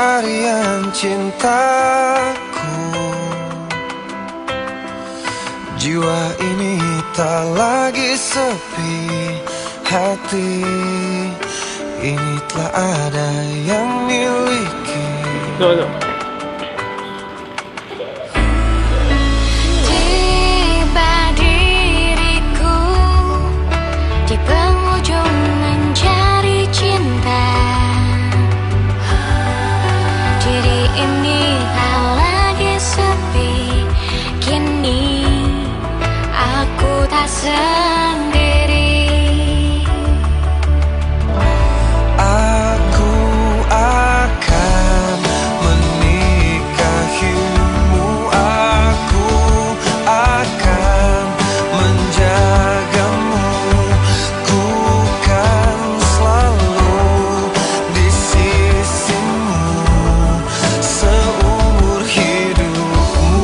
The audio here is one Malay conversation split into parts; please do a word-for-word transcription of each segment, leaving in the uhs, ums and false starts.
harian cintaku. Jiwa ini tak lagi sepi, hati ini telah ada yang miliki. Tuh, tuh. Tiba diriku di penghujung mencari cinta. Diri ini tak lagi sepi, kini aku tak sendiri. Aku akan menikahimu, aku akan menjagamu, ku kan selalu di sisimu seumur hidupmu.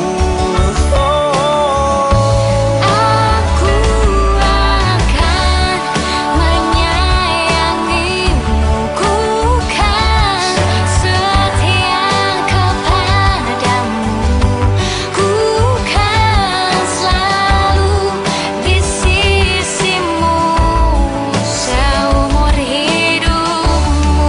Aku akan menyayangimu, ku kan setia kepadamu, ku kan selalu di sisimu seumur hidupmu.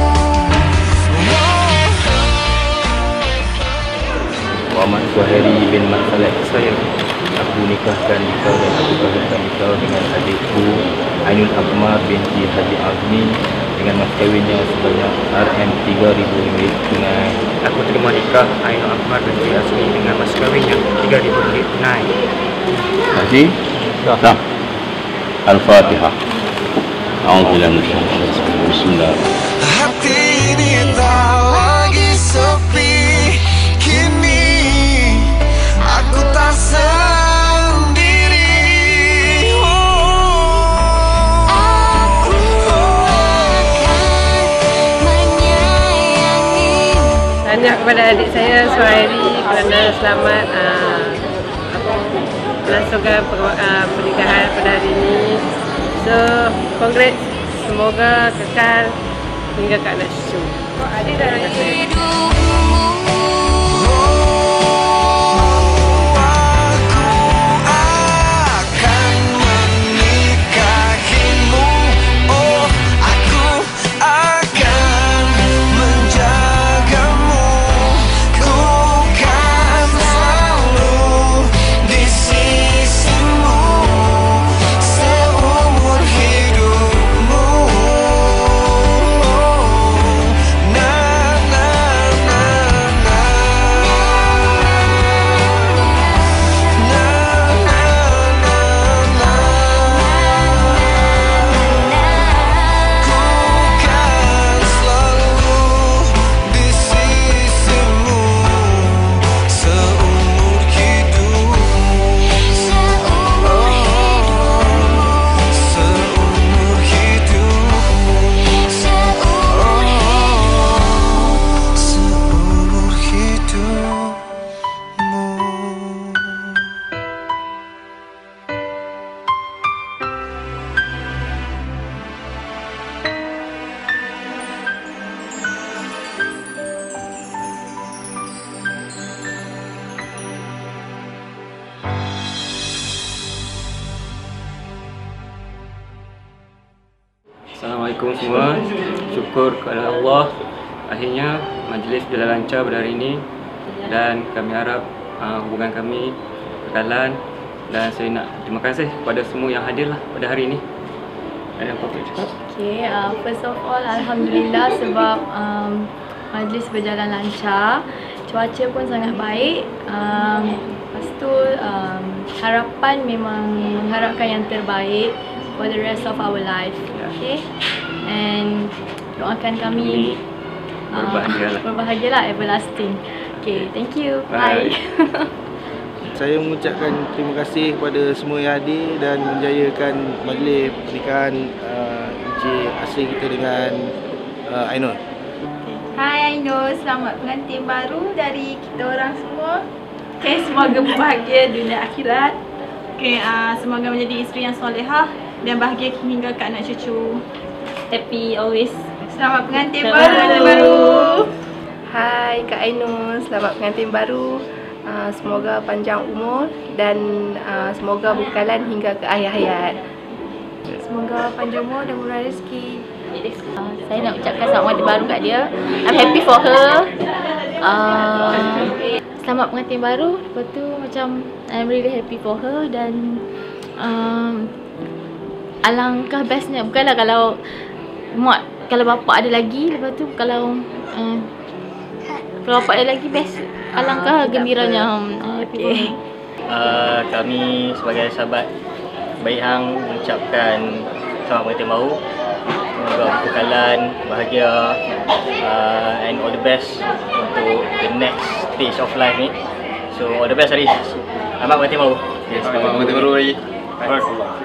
Muhammad Zuhairi bin Mat Saleh. Saya aku nikahkan kau dan aku kahwinkan kau dengan adikku Ainul Akmar binti Haji Azmi dengan mas kawinnya sebanyak R M tiga ribu ringgit tunai. Aku terima nikah Ainul Akmar binti Azmi dengan mas kawinnya tiga ribu ringgit tunai. Haji, dah. Al-Fatihah. A'udzubillahi minasyaitonir rajim. Bismillah. Hati ini tak lagi sepi, kini aku tak sendiri. Aku akan menyayangimu. Tahniah kepada adik saya Zuhairi kerana selamat uh, melangsungkan uh, pernikahan pada hari ini. So, congrats. Semoga kekal hingga ke anak cucu. Adik dan adik saya. Akan menikahimu, oh aku akan menjagamu, ku kan selalu di sisimu seumur hidupmu. Na na na na. Assalamualaikum semua. Syukur kepada Allah, akhirnya majlis berjalan lancar pada hari ini dan kami harap uh, hubungan kami berjalan, dan saya nak terima kasih kepada semua yang hadirlah pada hari ini. Ada apa nak cakap? Okay, uh, first of all, Alhamdulillah sebab um, majlis berjalan lancar, cuaca pun sangat baik. Um, lepas tu um, harapan memang mengharapkan yang terbaik for the rest of our life. Okay, and doakan kami uh, Berbahagialah. berbahagialah everlasting. Okay, thank you. Bye. Bye. Saya mengucapkan terima kasih kepada semua yang hadir dan menjayakan majlis pernikahan uh, Encik Asri kita dengan uh, Ainul. Hai Ainul, selamat pengantin baru dari kita orang semua. Okay, semoga berbahagia dunia akhirat. Okay, uh, semoga menjadi isteri yang solehah dan bahagia hingga ke anak cucu. Happy always. Selamat pengantin Selamat baru. baru. Ainul, selamat pengantin baru. Uh, semoga panjang umur dan uh, semoga berkalan hingga ke akhir hayat. Semoga panjang umur dan murah rezeki. Uh, saya nak ucapkan selamat pengantin baru kat dia. I'm happy for her. Uh, selamat pengantin baru. Lepas tu macam I'm really happy for her dan um, alangkah bestnya. Bukanlah kalau mak, kalau bapa ada lagi, lepas tu kalau uh, kalau bapa ada lagi best. Alangkah gembiranya. Okay. Uh, kami sebagai sahabat baik hang mengucapkan selamat pengantin baru. Semoga berkekalan, bahagia uh, and all the best untuk the next stage of life ni. So all the best Haris. Selamat pengantin baru. Okay, selamat pengantin baru Haris.